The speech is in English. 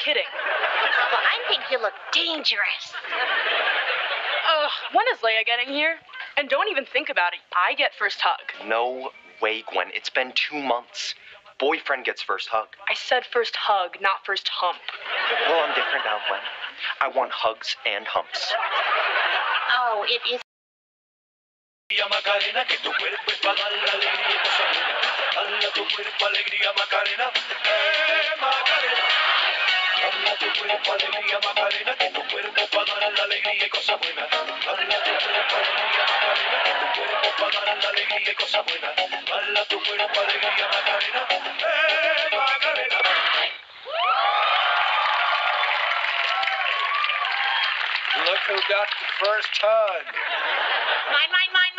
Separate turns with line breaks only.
kidding.
Well, I think you look dangerous.
When is Leia getting here? And don't even think about it. I get first hug.
No way, Gwen. It's been 2 months. Boyfriend gets first hug.
I said first hug, not first hump.
Well, I'm different now, Gwen. I want hugs and humps.
Oh, it is.
Macarena, que tu cuerpo es para dar la alegría y cosa buena. Dale a tu cuerpo alegría, Macarena. Macarena. Dale a tu cuerpo alegría, Macarena, que tu cuerpo es para dar la alegría y cosa buena. Dale a tu cuerpo alegría, Macarena, que tu cuerpo es para dar la alegría y cosa buena. Dale a tu cuerpo alegría, Macarena. Macarena.
Look who got the first hug.
Mine, mine, mine,